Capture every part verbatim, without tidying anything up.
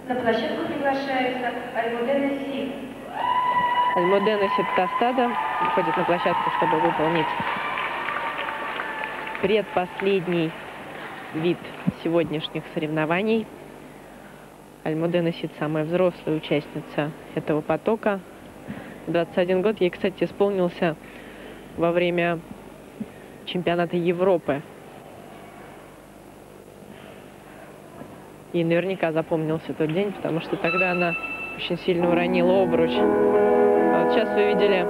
На площадку приглашается Альмудена Сид. Альмудена Сид Тостадо выходит на площадку, чтобы выполнить предпоследний вид сегодняшних соревнований. Альмудена Сид самая взрослая участница этого потока. двадцать один год. Ей, кстати, исполнился во время чемпионата Европы. И наверняка запомнился тот день, потому что тогда она очень сильно уронила обруч. А вот сейчас вы видели,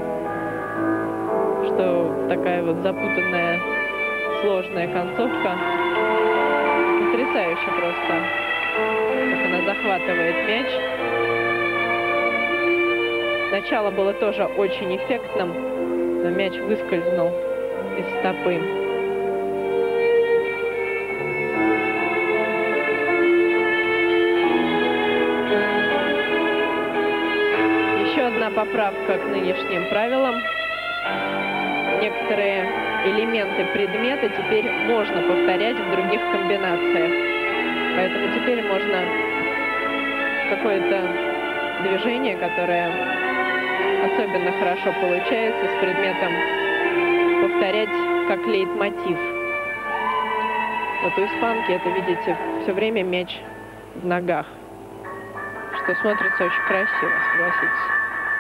что такая вот запутанная, сложная концовка. Потрясающе просто, как она захватывает мяч. Начало было тоже очень эффектным, но мяч выскользнул из стопы. Одна поправка к нынешним правилам. Некоторые элементы предмета теперь можно повторять в других комбинациях. Поэтому теперь можно какое-то движение, которое особенно хорошо получается с предметом, повторять как лейтмотив. Вот у испанки это, видите, все время мяч в ногах, что смотрится очень красиво, согласитесь.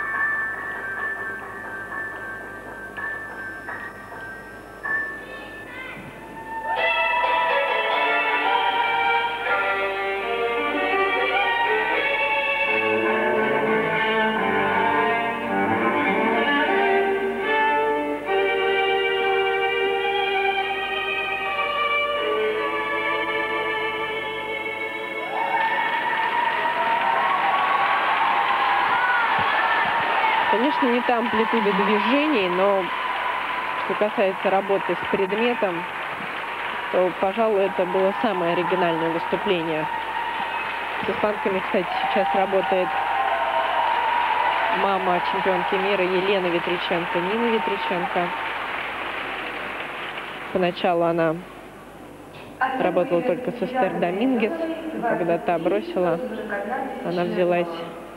Конечно, не та амплитуда движений, но что касается работы с предметом, то, пожалуй, это было самое оригинальное выступление. С испанками, кстати, сейчас работает мама чемпионки мира Елена Ветриченко, Нина Ветриченко. Поначалу она работала только с Эстер Домингес, когда та бросила, она взялась